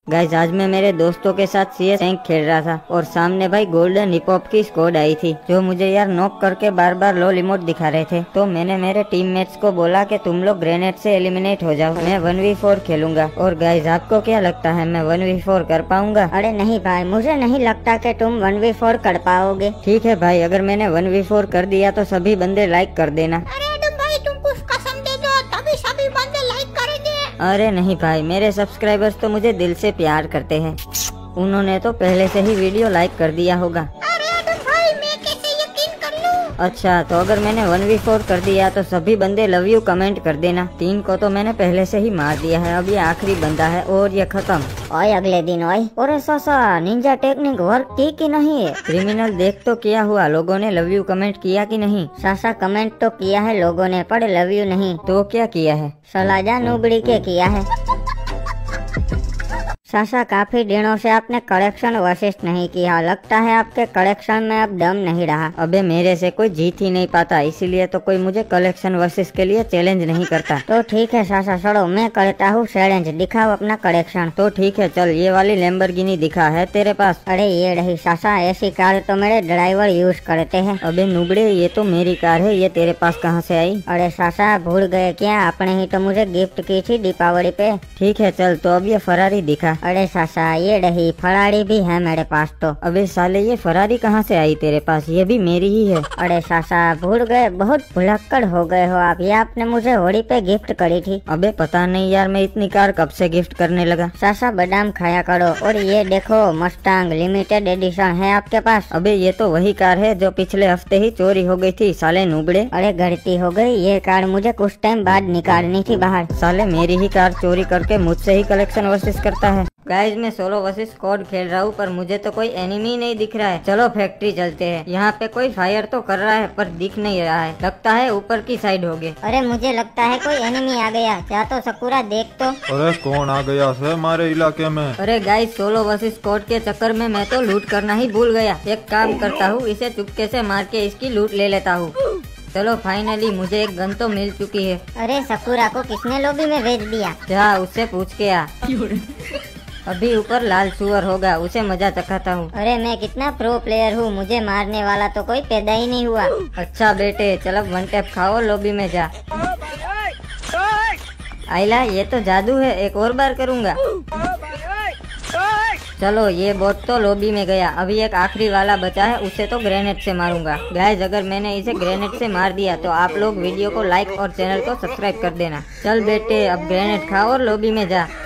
Guys आज मैं मेरे दोस्तों के साथ CS रैंक खेल रहा था और सामने भाई गोल्डन हिप हॉप की स्क्वाड आई थी जो मुझे यार नॉक करके बार बार लो इमोट दिखा रहे थे। तो मैंने मेरे टीममेट्स को बोला कि तुम लोग ग्रेनेड से एलिमिनेट हो जाओ, मैं 1v4 खेलूंगा। और गाइस आपको क्या लगता है मैं 1v4 कर पाऊंगा? अरे नहीं भाई, मुझे नहीं लगता कि तुम 1v4 कर पाओगे। ठीक है भाई, अगर मैंने 1v4 कर दिया तो सभी बंदे लाइक कर देना। अरे एडम भाई, तुम कुछ कसम दे दो तभी सभी बंदे लाइक करेंगे। अरे नहीं भाई, मेरे सब्सक्राइबर्स तो मुझे दिल से प्यार करते हैं, उन्होंने तो पहले से ही वीडियो लाइक कर दिया होगा। अरे एडम भाई, मैं कैसे यकीन कर लूं? अच्छा तो अगर मैंने 1v4 कर दिया तो सभी बंदे लव यू कमेंट कर देना। 3 को तो मैंने पहले से ही मार दिया है, अब ये आखिरी बंदा है और ये खत्म। ओए अगले दिन ओए, अरे सासा निंजा टेक्निक वर्क की कि नहीं है? क्रिमिनल देख तो क्या हुआ, लोगों ने लव यू कमेंट किया कि नहीं? सासा कमेंट तो किया है लोगों ने, पर लव यू नहीं। तो क्या किया है? सलाजा नुबड़ी के किया है। सासा काफी दिनों से आपने कलेक्शन वशिष्ठ नहीं किया, लगता है आपके कलेक्शन में अब दम नहीं रहा। अबे मेरे से कोई जीत ही नहीं पाता, इसीलिए तो कोई मुझे कलेक्शन वर्सेस के लिए चैलेंज नहीं करता। तो ठीक है सासा, छोड़ो मैं करता हूँ चैलेंज, दिखाओ अपना कलेक्शन। तो ठीक है चल, ये वाली लैम्बोर्गिनी दिखा है तेरे पास? अरे ये रही सासा, ऐसी कार तो मेरे ड्राइवर यूज करते हैं। अबे नुबड़े, ये तो मेरी कार है, ये तेरे पास कहाँ से आई? अरे सासा भूल गए क्या, आपने ही तो मुझे गिफ्ट की थी दीपावली पे। ठीक है चल, तो अब ये फरारी दिखा। अरे सासा ये रही, फरारी भी है मेरे पास तो। अबे साले, ये फरारी कहाँ से आई तेरे पास? ये भी मेरी ही है। अरे सासा भूल गए, बहुत भुलक्कड़ हो गए हो आप, ये आपने मुझे होली पे गिफ्ट करी थी। अबे पता नहीं यार, मैं इतनी कार कब से गिफ्ट करने लगा। सासा बादाम खाया करो। और ये देखो मस्टांग लिमिटेड एडिशन है आपके पास। अबे ये तो वही कार है जो पिछले हफ्ते ही चोरी हो गई थी साले नुबड़े। अरे गलती हो गई, ये कार मुझे कुछ टाइम बाद निकालनी थी बाहर। साले मेरी ही कार चोरी करके मुझसे ही कलेक्शन वर्सेस करता है। गाइस मैं सोलो वर्सेस स्क्वाड खेल रहा हूँ, पर मुझे तो कोई एनिमी नहीं दिख रहा है। चलो फैक्ट्री चलते हैं, यहाँ पे कोई फायर तो कर रहा है पर दिख नहीं रहा है, लगता है ऊपर की साइड होगे। अरे मुझे लगता है कोई एनिमी आ गया, जा तो सकुरा देख तो। अरे कौन आ गया से हमारे इलाके में? अरे गाइस सोलो वर्सेस स्क्वाड के चक्कर में मैं तो लूट करना ही भूल गया। एक काम करता हूँ, इसे चुपके से मार के इसकी लूट ले लेता हूँ। चलो फाइनली मुझे एक गन तो मिल चुकी है। अरे सकुरा को किसने लॉबी में भेज दिया? जा उससे पूछ के आ। अभी ऊपर लाल सुअर होगा, उसे मजा चखाता हूँ। अरे मैं कितना प्रो प्लेयर हूँ, मुझे मारने वाला तो कोई पैदा ही नहीं हुआ। अच्छा बेटे चलो 1 टैप खाओ, लॉबी में जा। आइला ये तो जादू है, एक और बार करूँगा। चलो ये बोट तो लॉबी में गया, अभी एक आखिरी वाला बचा है, उसे तो ग्रेनेड से मारूंगा। गाइस अगर मैंने इसे ग्रेनेड से मार दिया तो आप लोग वीडियो को लाइक और चैनल को सब्सक्राइब कर देना। चल बेटे अब ग्रेनेड खाओ और लॉबी में जा।